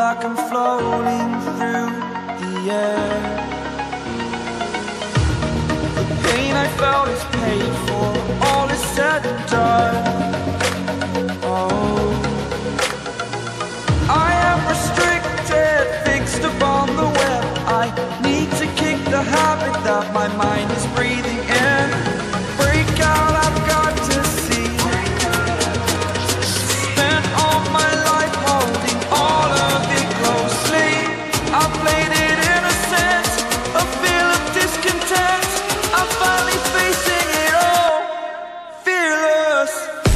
like I'm floating through the air. The pain I felt is paid for, all is said and done. Oh, I am restricted, fixed upon the web. I need to kick the habit that my mind is breathing in. Break out, I've got to see. Spent all my life holding all of it closely. I played it innocent, a feel of discontent. I'm finally facing it all, fearless.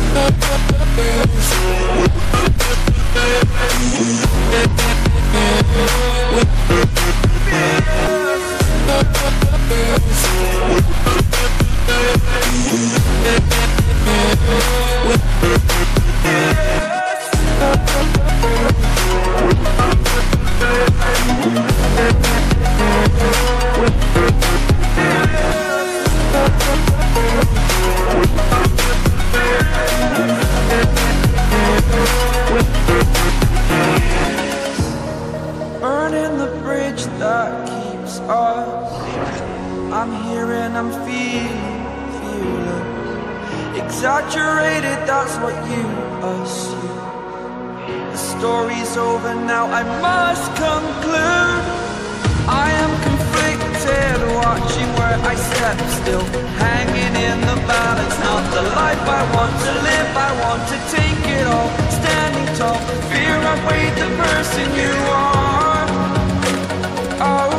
Burning the bridge that keeps us. I'm here and I'm feeling fearless. Exaggerated, that's what you assume. The story's over now, I must conclude. I am conflicted, watching where I step still, hanging in the balance. Not the life I want to live, I want to take it all. Standing tall, fear outweighed the person you are. Oh,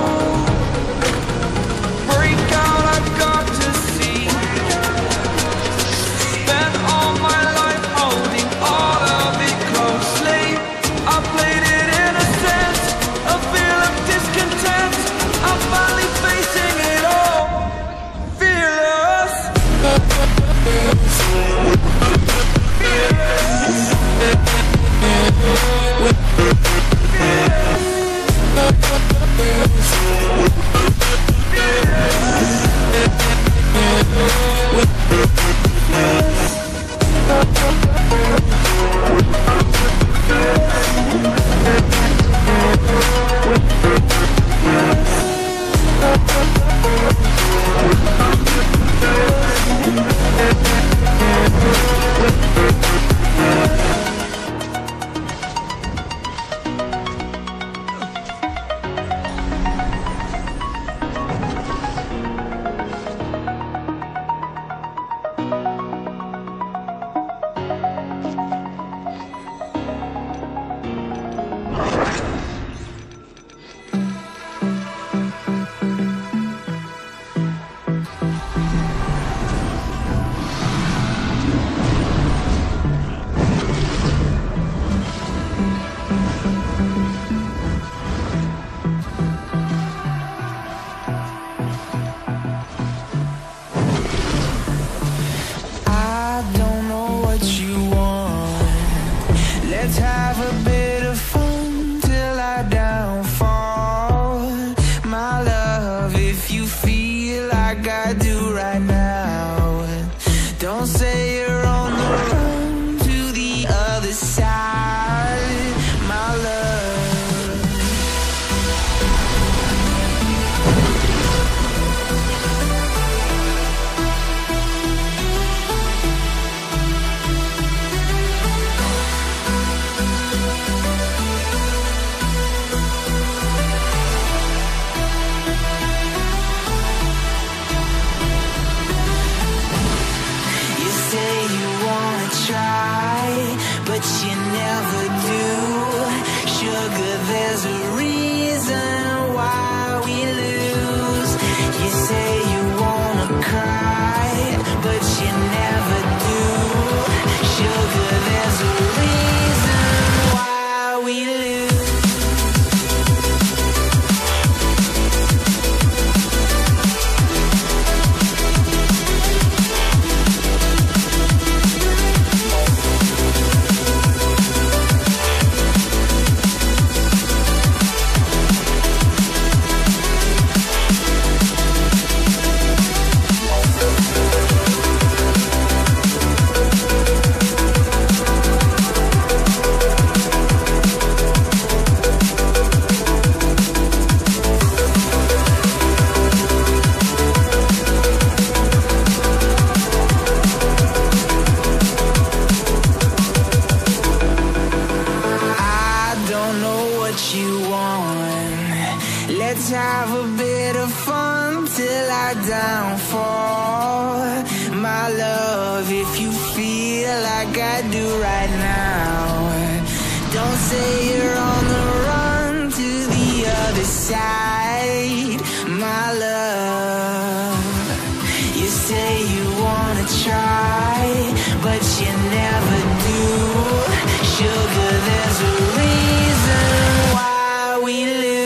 break out, I've got to see. Spent all my life holding all of it closely. I played it innocent, a feel of discontent. I'm finally facing it all, fearless. Let's have a bit of fun till I downfall. My love, if you feel like I do right now, don't say you're on the run to the other side, my love. But you never do. Sugar, there's a reason why we lose. You say you wanna cry, but you never do. Sugar, there's a reason why we lose. love if you feel like I do right now. Don't say you're on the run to the other side, my love. You say you wanna try, but you never do. Sugar, there's a reason why we lose.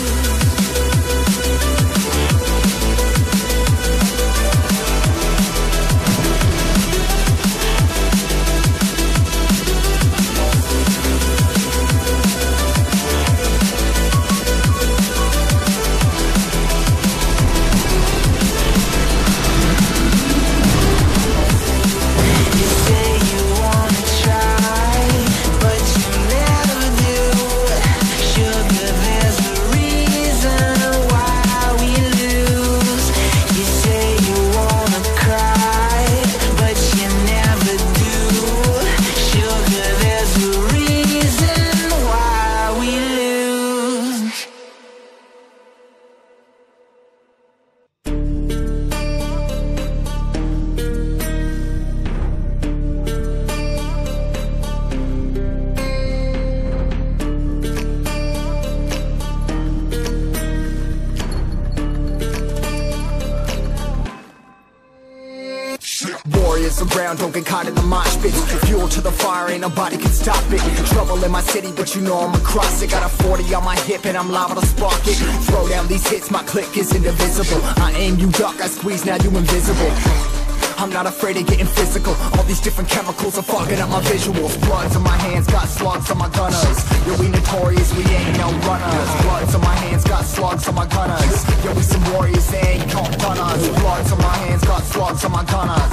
Warriors around, don't get caught in the mosh pit. Fuel to the fire, ain't nobody can stop it. Trouble in my city, but you know I'm across it. Got a 40 on my hip and I'm liable to spark it. Throw down these hits, my click is indivisible. I aim, you duck, I squeeze, now you invisible. I'm not afraid of getting physical. All these different chemicals are fogging up my visuals. Bloods on my hands, got slugs on my gunners. Yo, we notorious, we ain't no runners. Bloods on my hands, got slugs on my gunners. Yo, we some warriors, they ain't called gunners. Bloods on my hands, got slugs on my gunners.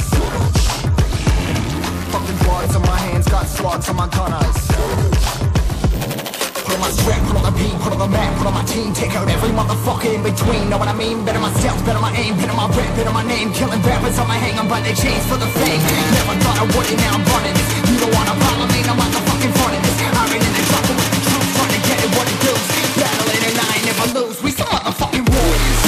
Fucking bloods on my hands, got slugs on my gunners. Put on my strap, put on the beat, put on the map, put on my team. Take out every motherfucker in between. Know what I mean? Better myself, better my aim, better my rap, better my name. Killing rappers on my hang, I'm by their chains for the fame. Never thought I would it, now I'm running this. You don't wanna follow me, I'm motherfucking front of this. I ran in the trouble with the truth, trying to get it what it does. Battling and I ain't never lose, we some motherfucking warriors.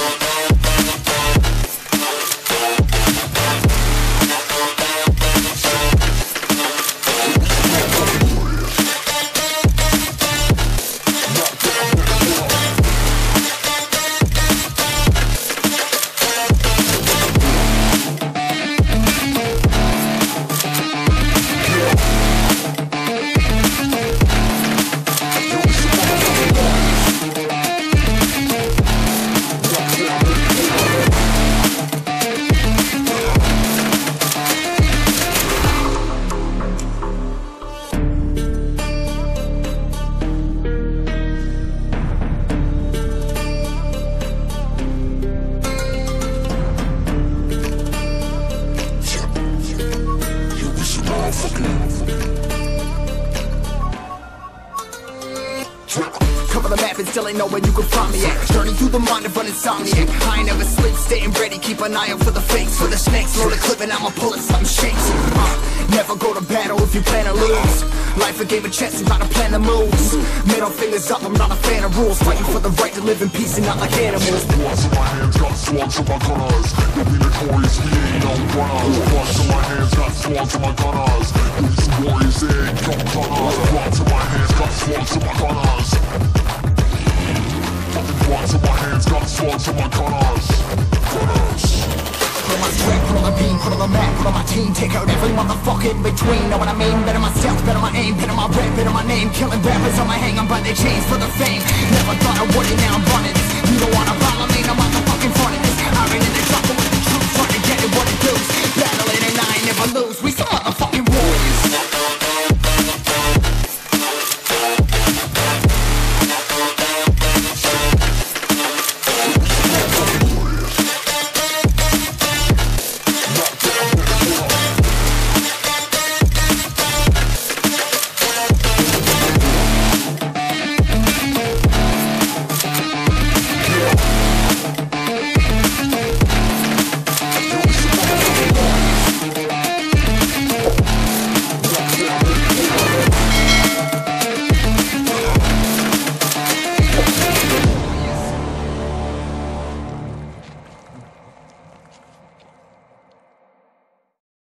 Cover the map and still ain't know where you can find me at. Journey through the mind of an insomniac. I ain't never sleep, staying ready, keep an eye out for the fakes. For the snakes, load a clip and I'ma pull it, something shakes. Never go to battle if you plan to lose. Life a game of chess, I'm not a plan to moves. Middle fingers up, I'm not a fan of rules. Fighting for the right to live in peace and not like animals. Bloods in my hands, got slugs on my gunners. You'll be notorious, we ain't no runners. Bloods in my hands, got slugs on my gunners. You'll be some warriors, they ain't no gunners. Bloods in my hands, got slugs on my gunners. Bloods in my hands, got slugs on my gunners. Put on my strap, put on the beam, put on the map, put on my team. Take out every motherfucker in between. Know what I mean? Better myself, better my aim, better my rap, better my name. Killing rappers on my hang, I'm by their chains for the fame. Never thought I would it, now I'm running this. You don't wanna follow me, no motherfucking front.